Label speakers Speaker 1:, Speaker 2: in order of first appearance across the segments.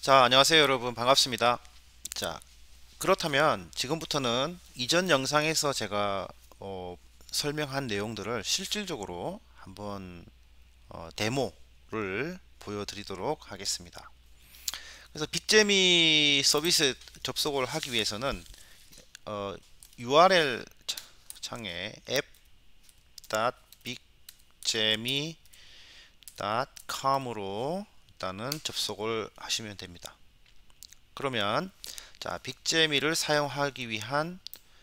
Speaker 1: 자, 안녕하세요, 여러분. 반갑습니다. 자, 그렇다면 지금부터는 이전 영상에서 제가 설명한 내용들을 실질적으로 한번 데모를 보여드리도록 하겠습니다. 그래서 빅재미 서비스 접속을 하기 위해서는 어, URL 창에 app.big재미.com으로 일단은 접속을 하시면 됩니다. 그러면 자, 빅재미를 사용하기 위한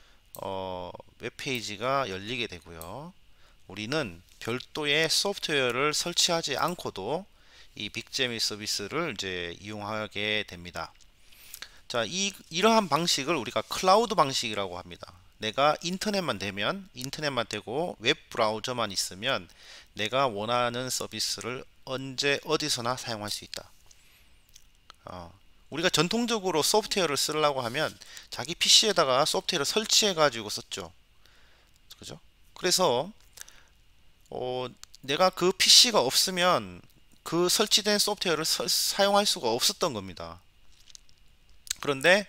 Speaker 1: 웹페이지가 열리게 되고요. 우리는 별도의 소프트웨어를 설치하지 않고도 이 빅재미 서비스를 이제 이용하게 됩니다. 자, 이러한 방식을 우리가 클라우드 방식이라고 합니다. 내가 인터넷만 되고 웹 브라우저만 있으면 내가 원하는 서비스를 언제 어디서나 사용할 수 있다. 우리가 전통적으로 소프트웨어를 쓰려고 하면 자기 PC에다가 소프트웨어를 설치해 가지고 썼죠. 그죠? 그래서 어, 내가 그 PC가 없으면 그 설치된 소프트웨어를 사용할 수가 없었던 겁니다. 그런데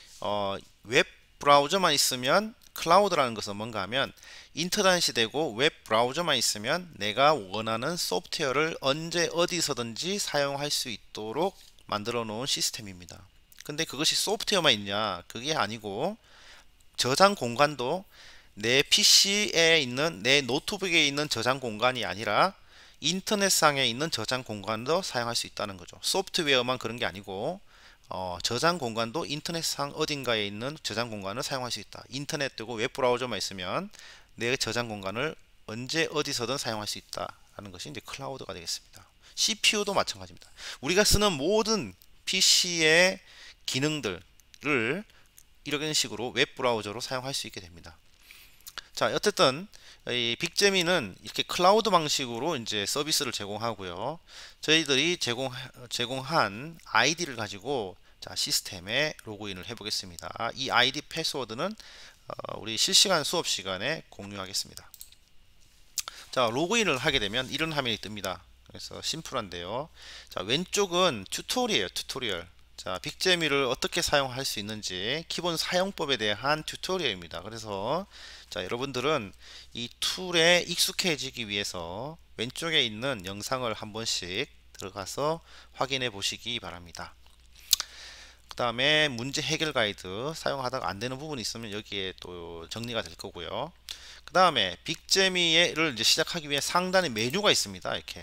Speaker 1: 웹 브라우저만 있으면 클라우드라는 것은 뭔가 하면 인터넷이 되고 웹 브라우저만 있으면 내가 원하는 소프트웨어를 언제 어디서든지 사용할 수 있도록 만들어 놓은 시스템입니다. 근데 그것이 소프트웨어만 있냐? 그게 아니고 저장 공간도 내 PC에 있는 내 노트북에 있는 저장 공간이 아니라 인터넷상에 있는 저장 공간도 사용할 수 있다는 거죠. 소프트웨어만 그런 게 아니고 저장 공간도 인터넷상 어딘가에 있는 저장 공간을 사용할 수 있다. 인터넷 되고 웹브라우저만 있으면 내 저장 공간을 언제 어디서든 사용할 수 있다라는 것이 이제 클라우드가 되겠습니다. CPU도 마찬가지입니다. 우리가 쓰는 모든 PC의 기능들을 이런 식으로 웹브라우저로 사용할 수 있게 됩니다. 자, 어쨌든 이 빅재미는 이렇게 클라우드 방식으로 이제 서비스를 제공하고요. 저희들이 제공한 아이디를 가지고 자, 시스템에 로그인을 해 보겠습니다. 이 아이디 패스워드는 우리 실시간 수업 시간에 공유하겠습니다. 자, 로그인을 하게 되면 이런 화면이 뜹니다. 그래서 심플한데요. 자, 왼쪽은 튜토리얼. 자, 빅재미를 어떻게 사용할 수 있는지 기본 사용법에 대한 튜토리얼입니다. 그래서 자, 여러분들은 이 툴에 익숙해지기 위해서 왼쪽에 있는 영상을 한 번씩 들어가서 확인해 보시기 바랍니다. 그 다음에 문제 해결 가이드 사용하다가 안 되는 부분이 있으면 여기에 또 정리가 될 거고요. 그 다음에 빅재미를 이제 시작하기 위해 상단에 메뉴가 있습니다. 이렇게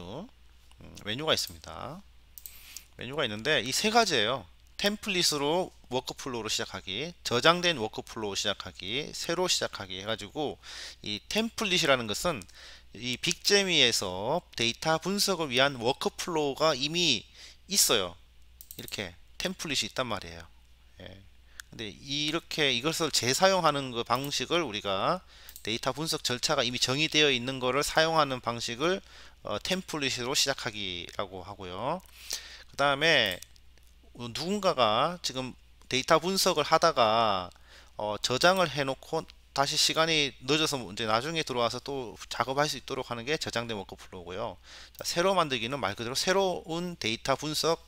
Speaker 1: 메뉴가 있습니다. 메뉴가 있는데 이 세 가지예요. 템플릿으로 워크플로우로 시작하기, 저장된 워크플로우 시작하기, 새로 시작하기 해가지고 이 템플릿이라는 것은 이 빅재미에서 데이터 분석을 위한 워크플로우가 이미 있어요. 이렇게 템플릿이 있단 말이에요. 예. 근데 이렇게 이것을 재사용하는 그 방식을 우리가 데이터 분석 절차가 이미 정의되어 있는 것을 사용하는 방식을 템플릿으로 시작하기라고 하고요. 그 다음에 누군가가 지금 데이터 분석을 하다가 저장을 해놓고 다시 시간이 늦어서 이제 나중에 들어와서 또 작업할 수 있도록 하는 게 저장된 워크플로우고요. 새로 만들기는 말 그대로 새로운 데이터 분석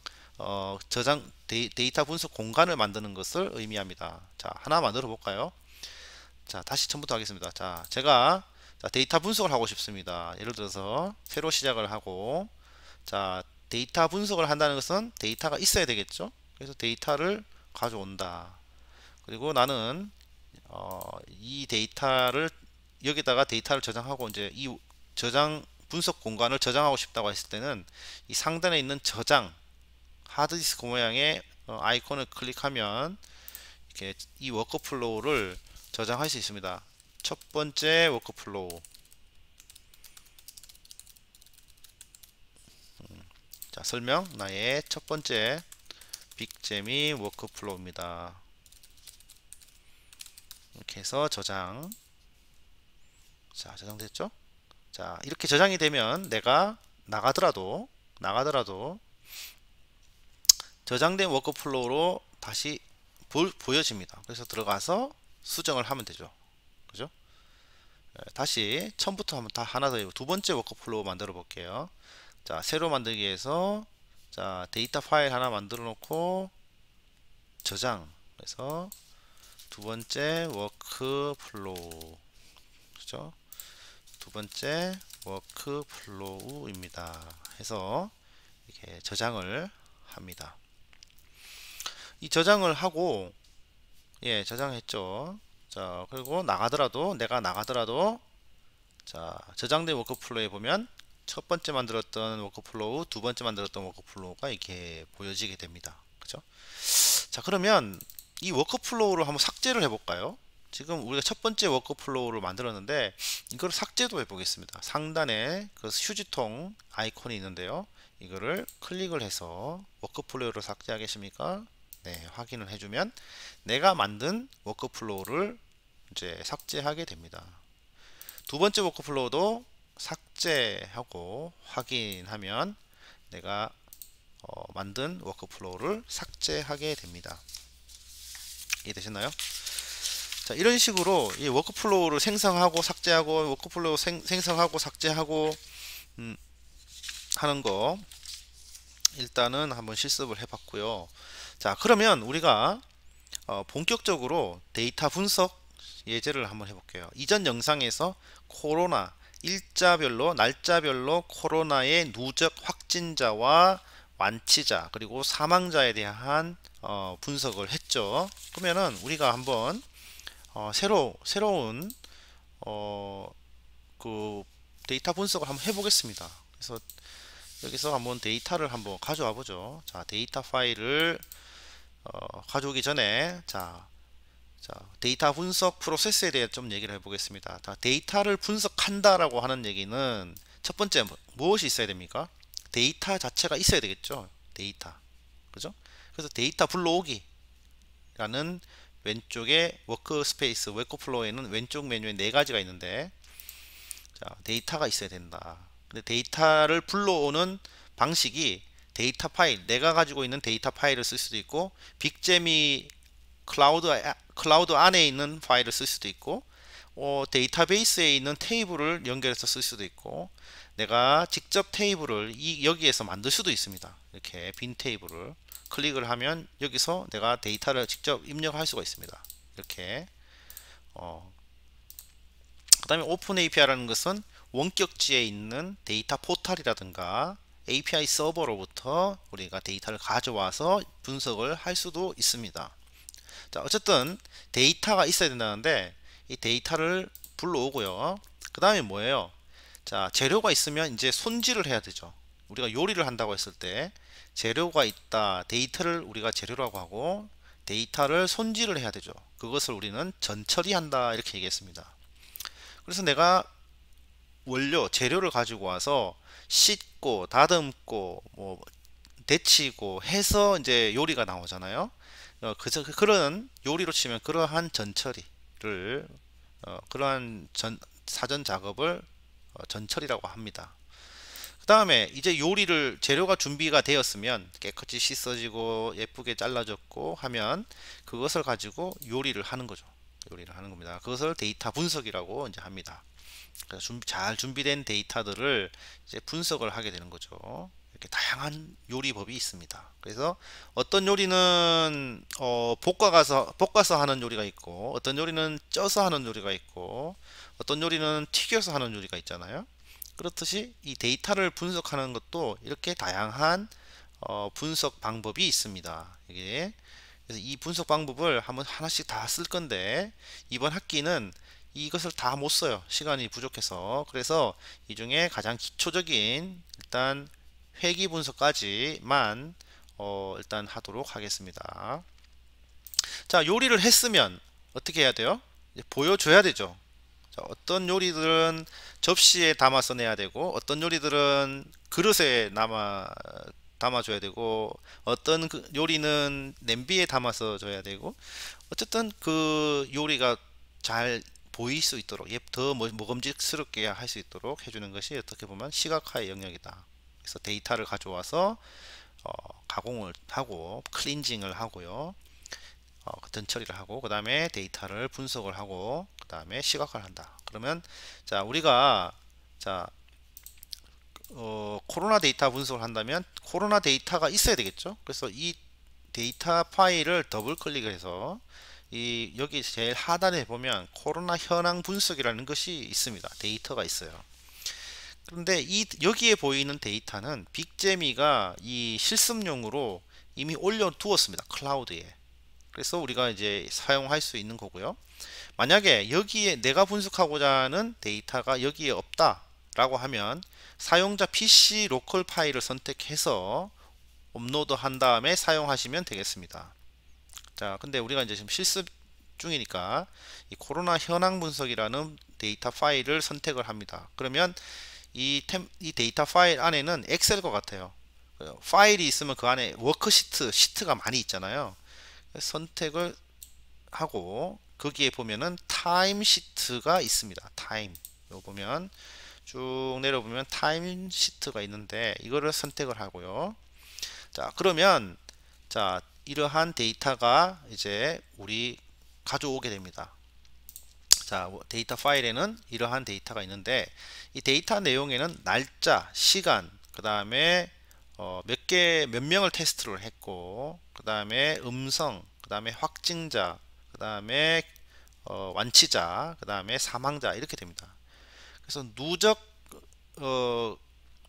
Speaker 1: 데이터 분석 공간을 만드는 것을 의미합니다. 자, 하나 만들어 볼까요? 자, 다시 처음부터 하겠습니다. 자, 제가 데이터 분석을 하고 싶습니다. 예를 들어서 새로 시작을 하고 자, 데이터 분석을 한다는 것은 데이터가 있어야 되겠죠. 그래서 데이터를 가져온다. 그리고 나는 이 데이터를 여기다가 데이터를 저장하고 이제 이 저장 분석 공간을 저장하고 싶다고 했을 때는 이 상단에 있는 저장 하드디스크 모양의 아이콘을 클릭하면 이렇게 이 워크플로우를 저장할 수 있습니다. 첫 번째 워크플로우. 자, 설명. 나의 첫 번째 빅재미 워크플로우입니다. 이렇게 해서 저장. 자, 저장됐죠? 자, 이렇게 저장이 되면 내가 나가더라도 저장된 워크플로우로 다시 보여집니다. 그래서 들어가서 수정을 하면 되죠. 그죠? 다시 처음부터 한번 다 하나 더 두 번째 워크플로우 만들어 볼게요. 자, 새로 만들기 위해서 자, 데이터 파일 하나 만들어 놓고 저장. 그래서 두 번째 워크 플로우. 그죠? 두 번째 워크 플로우입니다. 해서 이렇게 저장을 합니다. 이 저장을 하고, 예, 저장했죠. 자, 그리고 내가 나가더라도, 자, 저장된 워크플로우에 보면 첫 번째 만들었던 워크플로우, 두 번째 만들었던 워크플로우가 이렇게 보여지게 됩니다. 그죠? 자, 그러면 이 워크플로우를 한번 삭제를 해볼까요? 지금 우리가 첫 번째 워크플로우를 만들었는데 이걸 삭제도 해보겠습니다. 상단에 그 휴지통 아이콘이 있는데요. 이거를 클릭을 해서 워크플로우를 삭제하겠습니까? 네, 확인을 해주면 내가 만든 워크플로우를 이제 삭제하게 됩니다. 두 번째 워크플로우도 삭제하고 확인하면 내가 만든 워크플로우를 삭제하게 됩니다. 이해되셨나요? 자, 이런 식으로 이 워크플로우를 생성하고 삭제하고 워크플로우 생성하고 삭제하고 하는 거 일단은 한번 실습을 해봤고요. 자, 그러면 우리가 본격적으로 데이터 분석 예제를 한번 해볼게요. 이전 영상에서 코로나 일자별로 날짜별로 코로나의 누적 확진자와 완치자 그리고 사망자에 대한 분석을 했죠. 그러면은 우리가 한번 새로운 어, 그 데이터 분석을 한번 해보겠습니다. 그래서 여기서 한번 데이터를 한번 가져와 보죠. 자, 데이터 파일을 가져오기 전에 자, 데이터 분석 프로세스에 대해 좀 얘기를 해보겠습니다. 자, 데이터를 분석한다라고 하는 얘기는 첫 번째 무엇이 있어야 됩니까? 데이터 자체가 있어야 되겠죠. 데이터. 그죠? 그래서 데이터 불러오기라는 왼쪽에 워크스페이스, 워크플로우에는 왼쪽 메뉴에 네 가지가 있는데 자, 데이터가 있어야 된다. 근데 데이터를 불러오는 방식이 데이터 파일, 내가 가지고 있는 데이터 파일을 쓸 수도 있고 빅제미 클라우드 안에 있는 파일을 쓸 수도 있고 데이터베이스에 있는 테이블을 연결해서 쓸 수도 있고 내가 직접 테이블을 여기에서 만들 수도 있습니다. 이렇게 빈 테이블을 클릭을 하면 여기서 내가 데이터를 직접 입력할 수가 있습니다. 이렇게 그 다음에 오픈 API라는 것은 원격지에 있는 데이터 포털이라든가 API 서버로부터 우리가 데이터를 가져와서 분석을 할 수도 있습니다. 자, 어쨌든 데이터가 있어야 된다는데 이 데이터를 불러오고요. 그 다음에 뭐예요? 자, 재료가 있으면 이제 손질을 해야 되죠. 우리가 요리를 한다고 했을 때 재료가 있다. 데이터를 우리가 재료라고 하고 데이터를 손질을 해야 되죠. 그것을 우리는 전처리한다 이렇게 얘기했습니다. 그래서 내가 원료 재료를 가지고 와서 씻고 다듬고 뭐 데치고 해서 이제 요리가 나오잖아요. 그런 요리로 치면 그러한 전처리를 그러한 사전 작업을 전처리라고 합니다. 그 다음에 이제 요리를 재료가 준비가 되었으면 깨끗이 씻어지고 예쁘게 잘라졌고 하면 그것을 가지고 요리를 하는 거죠. 요리를 하는 겁니다. 그것을 데이터 분석이라고 이제 합니다. 그래서 잘 준비된 데이터들을 이제 분석을 하게 되는 거죠. 이렇게 다양한 요리법이 있습니다. 그래서 어떤 요리는 볶아서 하는 요리가 있고 어떤 요리는 쪄서 하는 요리가 있고 어떤 요리는 튀겨서 하는 요리가 있잖아요. 그렇듯이 이 데이터를 분석하는 것도 이렇게 다양한 분석 방법이 있습니다. 이게 그래서 이 분석 방법을 한번 하나씩 다 쓸 건데 이번 학기는 이것을 다 못 써요. 시간이 부족해서. 그래서 이 중에 가장 기초적인 일단 회귀 분석까지만 일단 하도록 하겠습니다. 자, 요리를 했으면 어떻게 해야 돼요? 이제 보여줘야 되죠. 자, 어떤 요리들은 접시에 담아서 내야 되고 어떤 요리들은 그릇에 담아줘야 되고 어떤 요리는 냄비에 담아서 줘야 되고 어쨌든 그 요리가 잘 보일 수 있도록 더 먹음직스럽게 할 수 있도록 해주는 것이 어떻게 보면 시각화의 영역이다. 그래서 데이터를 가져와서 가공을 하고 클린징을 하고요. 같은 처리를 하고 그 다음에 데이터를 분석을 하고 그 다음에 시각화를 한다. 그러면 자 우리가 자 코로나 데이터 분석을 한다면 코로나 데이터가 있어야 되겠죠. 그래서 이 데이터 파일을 더블 클릭을 해서 이 여기 제일 하단에 보면 코로나 현황 분석이라는 것이 있습니다. 데이터가 있어요. 그런데 이 여기에 보이는 데이터는 빅재미가 이 실습용으로 이미 올려두었습니다. 클라우드에. 그래서 우리가 이제 사용할 수 있는 거고요. 만약에 여기에 내가 분석하고자 하는 데이터가 여기에 없다 라고 하면 사용자 PC 로컬 파일을 선택해서 업로드 한 다음에 사용하시면 되겠습니다. 자, 근데 우리가 이제 지금 실습 중이니까 이 코로나 현황 분석이라는 데이터 파일을 선택을 합니다. 그러면 이 데이터 파일 안에는 엑셀과 같아요. 파일이 있으면 그 안에 워크시트, 시트가 많이 있잖아요. 선택을 하고 거기에 보면은 타임 시트가 있습니다. 타임. 요 보면 쭉 내려보면 타임 시트가 있는데 이거를 선택을 하고요. 자, 그러면 자, 이러한 데이터가 이제 우리 가져오게 됩니다. 자, 데이터 파일에는 이러한 데이터가 있는데 이 데이터 내용에는 날짜, 시간, 그 다음에 몇 명을 테스트를 했고, 그 다음에 음성, 그 다음에 확진자, 그 다음에 완치자, 그 다음에 사망자 이렇게 됩니다. 그래서 어,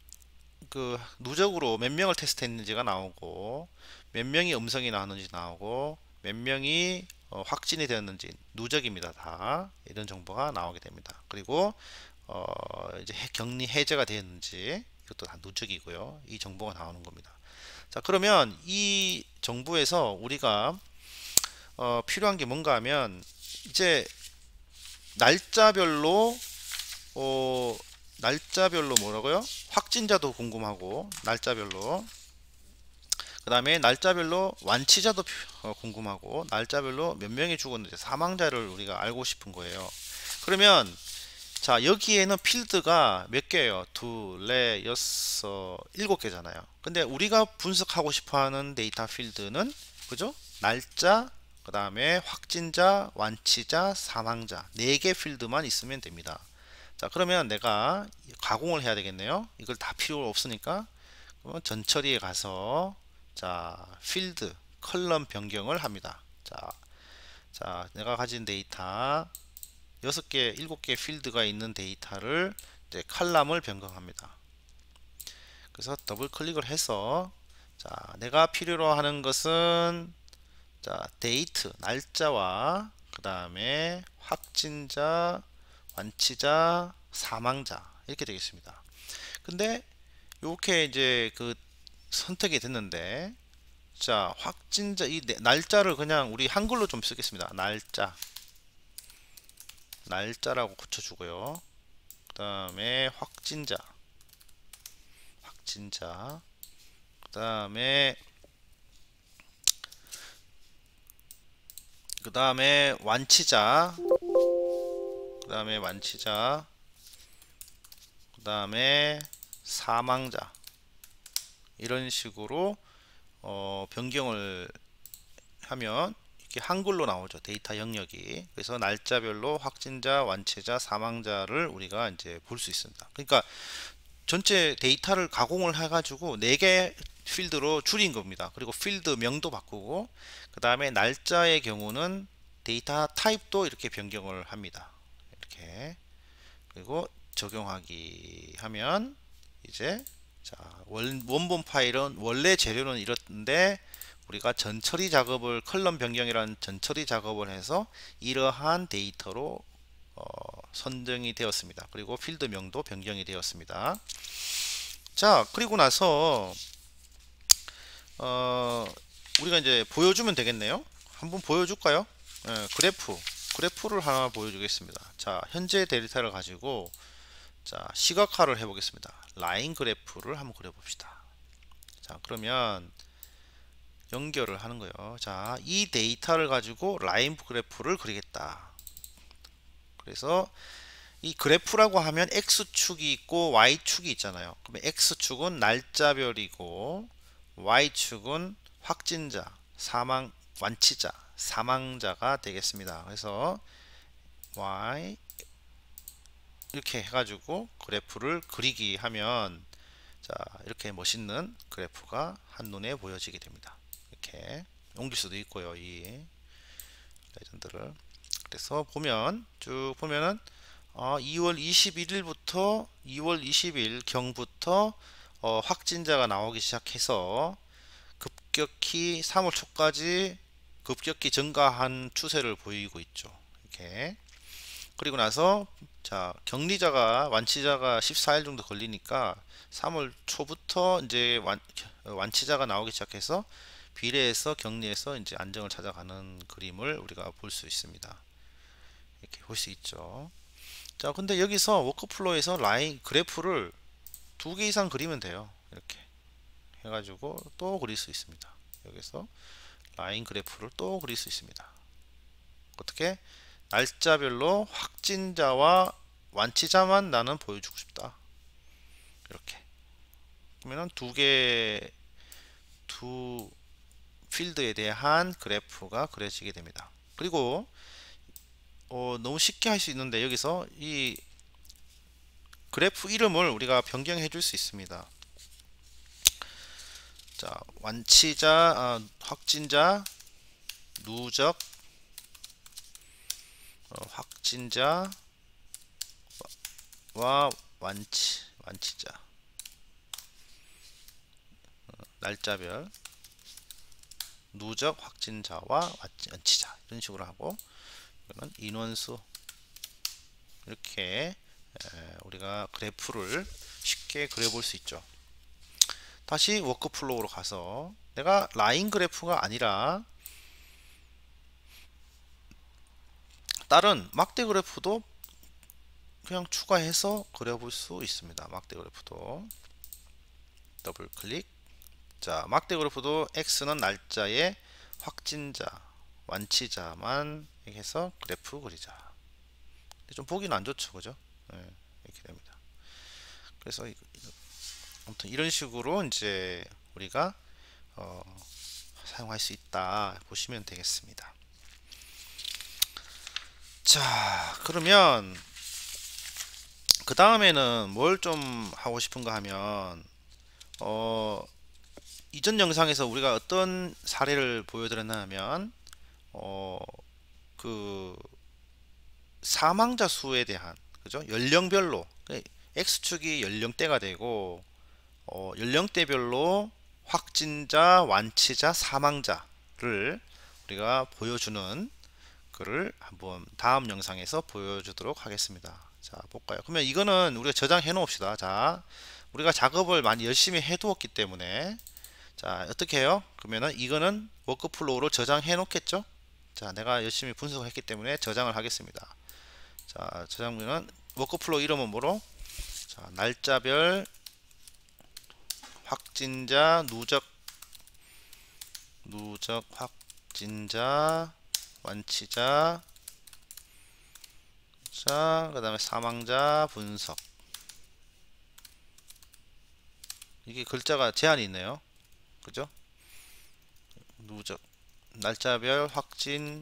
Speaker 1: 누적으로 몇 명을 테스트했는지가 나오고, 몇 명이 음성이 나왔는지 나오고, 몇 명이 확진이 되었는지 누적입니다. 다 이런 정보가 나오게 됩니다. 그리고 이제 격리 해제가 되었는지 이것도 다 누적이고요. 이 정보가 나오는 겁니다. 자, 그러면 이 정보에서 우리가 필요한 게 뭔가 하면 이제 날짜별로 날짜별로 뭐라고요? 확진자도 궁금하고 날짜별로, 그 다음에 날짜별로 완치자도 궁금하고, 날짜별로 몇 명이 죽었는지 사망자를 우리가 알고 싶은 거예요. 그러면 자, 여기에는 필드가 몇 개예요? 둘, 넷, 여섯, 일곱 개잖아요. 근데 우리가 분석하고 싶어하는 데이터 필드는 그죠? 날짜, 그 다음에 확진자, 완치자, 사망자 4개 필드만 있으면 됩니다. 자, 그러면 내가 가공을 해야 되겠네요. 이걸 다 필요 없으니까 그러면 전처리에 가서 자, 필드 컬럼 변경을 합니다. 자, 내가 가진 데이터 6개, 7개 필드가 있는 데이터를 이제 칼럼을 변경합니다. 그래서 더블 클릭을 해서 자, 내가 필요로 하는 것은 자, 데이트 날짜와 그 다음에 확진자, 완치자, 사망자 이렇게 되겠습니다. 근데 이렇게 이제 그 선택이 됐는데 자, 확진자 이 날짜를 그냥 우리 한글로 좀 쓰겠습니다. 날짜라고 고쳐주고요. 그 다음에 확진자, 그 다음에 완치자, 그 다음에 사망자 이런 식으로 변경을 하면 이렇게 한글로 나오죠. 데이터 영역이. 그래서 날짜별로 확진자, 완치자, 사망자를 우리가 이제 볼 수 있습니다. 그러니까 전체 데이터를 가공을 해가지고 4개 필드로 줄인 겁니다. 그리고 필드 명도 바꾸고, 그 다음에 날짜의 경우는 데이터 타입도 이렇게 변경을 합니다. 이렇게. 그리고 적용하기 하면 이제 자, 원본 파일은 원래 재료는 이렇는데 우리가 전처리 작업을 컬럼 변경이라는 전처리 작업을 해서 이러한 데이터로 선정이 되었습니다. 그리고 필드명도 변경이 되었습니다. 자, 그리고 나서 우리가 이제 보여주면 되겠네요. 한번 보여줄까요? 그래프를 하나 보여주겠습니다. 자, 현재 데이터를 가지고 자, 시각화를 해보겠습니다. 라인 그래프를 한번 그려봅시다. 자, 그러면 연결을 하는 거예요. 자, 이 데이터를 가지고 라인 그래프를 그리겠다. 그래서 이 그래프라고 하면 X축이 있고 Y축이 있잖아요. 그러면 X축은 날짜별이고 Y축은 확진자, 완치자, 사망자가 되겠습니다. 그래서 Y 이렇게 해가지고 그래프를 그리기 하면 자, 이렇게 멋있는 그래프가 한눈에 보여지게 됩니다. 이렇게 옮길 수도 있고요, 이 레전드를. 그래서 보면 쭉 보면은 2월 21일부터 2월 20일 경부터 확진자가 나오기 시작해서 급격히 3월 초까지 급격히 증가한 추세를 보이고 있죠. 이렇게. 그리고 나서 자, 격리자가 완치자가 14일 정도 걸리니까 3월 초부터 이제 완치자가 나오기 시작해서 비례해서 격리해서 이제 안정을 찾아가는 그림을 우리가 볼 수 있습니다. 이렇게 볼 수 있죠. 자, 근데 여기서 워크플로우에서 라인 그래프를 2개 이상 그리면 돼요. 이렇게 해가지고 또 그릴 수 있습니다. 여기서 라인 그래프를 또 그릴 수 있습니다. 어떻게? 날짜별로 확진자와 완치자만 나는 보여주고 싶다. 이렇게 그러면은 두 필드에 대한 그래프가 그려지게 됩니다. 그리고 너무 쉽게 할 수 있는데 여기서 이 그래프 이름을 우리가 변경해 줄 수 있습니다. 자, 완치자, 확진자, 누적, 확진자와 완치자, 날짜별, 누적 확진자와 완치자 이런 식으로 하고 그러면 인원수 이렇게 우리가 그래프를 쉽게 그려볼 수 있죠. 다시 워크플로우로 가서 내가 라인 그래프가 아니라 다른 막대 그래프도 그냥 추가해서 그려볼 수 있습니다. 막대 그래프도 더블 클릭. 자, 막대 그래프도 X는 날짜에 확진자, 완치자만 해서 그래프 그리자. 좀 보기는 안 좋죠, 그죠? 네, 이렇게 됩니다. 그래서 아무튼 이런 식으로 이제 우리가 사용할 수 있다 보시면 되겠습니다. 자, 그러면 그 다음에는 뭘 좀 하고 싶은가 하면 이전 영상에서 우리가 어떤 사례를 보여드렸나 하면 그 사망자 수에 대한 그죠? 연령별로 X축이 연령대가 되고 연령대별로 확진자, 완치자, 사망자를 우리가 보여주는 글을 한번 다음 영상에서 보여주도록 하겠습니다. 자, 볼까요? 그러면 이거는 우리가 저장해 놓읍시다. 자, 우리가 작업을 많이 열심히 해 두었기 때문에 자, 어떻게 해요? 그러면은 이거는 워크플로우로 저장해 놓겠죠? 자, 내가 열심히 분석을 했기 때문에 저장을 하겠습니다. 자, 저장문은 워크플로우 이름은 뭐로? 자, 날짜별 확진자, 누적 확진자, 완치자, 자, 그 다음에 사망자 분석. 이게 글자가 제한이 있네요. 그죠? 누적, 날짜별 확진,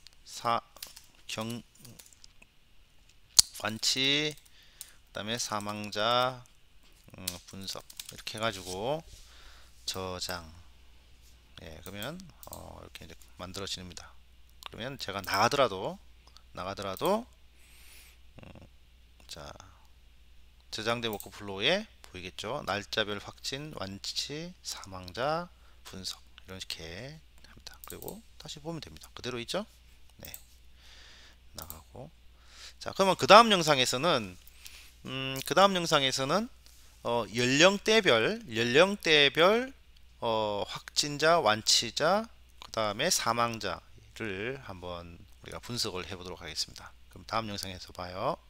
Speaker 1: 완치, 그 다음에 사망자 분석. 이렇게 해가지고 저장. 예, 그러면 이렇게 이제 만들어집니다. 그러면 제가 나가더라도 자, 저장된 워크플로우에 보이겠죠. 날짜별 확진, 완치, 사망자 분석 이렇게 합니다. 그리고 다시 보면 됩니다. 그대로 있죠. 네, 나가고. 자, 그러면 그 다음 영상에서는 연령대별 확진자, 완치자, 그 다음에 사망자를 한번 우리가 분석을 해보도록 하겠습니다. 그럼 다음 영상에서 봐요.